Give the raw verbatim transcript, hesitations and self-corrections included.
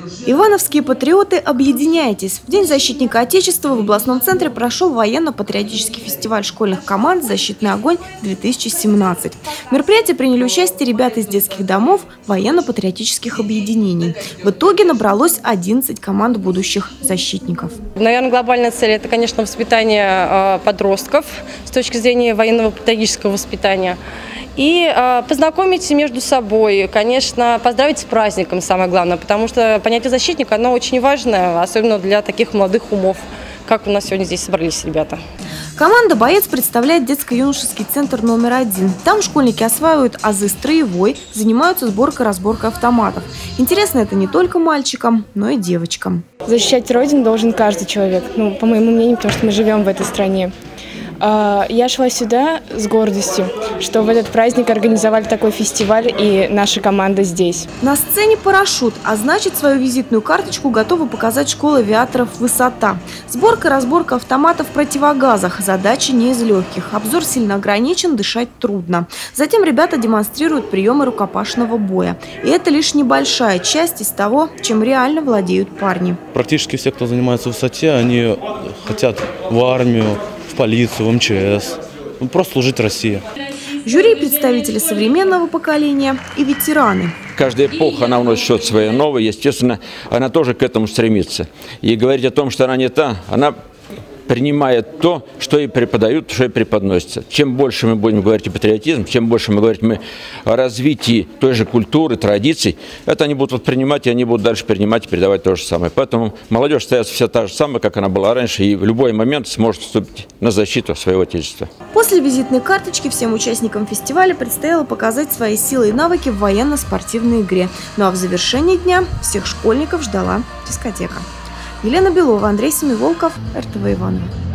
Ивановские патриоты, объединяйтесь! В День защитника Отечества в областном центре прошел военно-патриотический фестиваль школьных команд «Защитный огонь-две тысячи семнадцать». В мероприятии приняли участие ребята из детских домов, военно-патриотических объединений. В итоге набралось одиннадцать команд будущих защитников. Наверное, глобальная цель – это, конечно, воспитание подростков с точки зрения военного патриотического воспитания. И э, познакомить между собой, конечно, поздравить с праздником, самое главное, потому что понятие защитника, оно очень важное, особенно для таких молодых умов, как у нас сегодня здесь собрались ребята. Команда «Боец» представляет детско-юношеский центр номер один. Там школьники осваивают азы строевой, занимаются сборкой-разборкой автоматов. Интересно это не только мальчикам, но и девочкам. Защищать Родину должен каждый человек, ну, по моему мнению, потому что мы живем в этой стране. Я шла сюда с гордостью, что в этот праздник организовали такой фестиваль, и наша команда здесь. На сцене парашют, а значит, свою визитную карточку готова показать школа авиаторов «Высота». Сборка и разборка автоматов в противогазах. Задача не из легких. Обзор сильно ограничен, дышать трудно. Затем ребята демонстрируют приемы рукопашного боя. И это лишь небольшая часть из того, чем реально владеют парни. Практически все, кто занимается в «Высоте», они хотят в армию, в полицию, в эм че эс. Ну, просто служить России. Жюри – представители современного поколения и ветераны. Каждая эпоха, она вносит что-то свое новое, естественно, она тоже к этому стремится. И говорить о том, что она не та, она принимает то, что ей преподают, что ей преподносится. Чем больше мы будем говорить о патриотизме, чем больше мы говорим о развитии той же культуры, традиций, это они будут воспринимать, и они будут дальше принимать и передавать то же самое. Поэтому молодежь остается вся та же самая, как она была раньше, и в любой момент сможет вступить на защиту своего отечества. После визитной карточки всем участникам фестиваля предстояло показать свои силы и навыки в военно-спортивной игре. Ну а в завершении дня всех школьников ждала дискотека. Елена Белова, Андрей Семиволков, эр тэ вэ Иваново.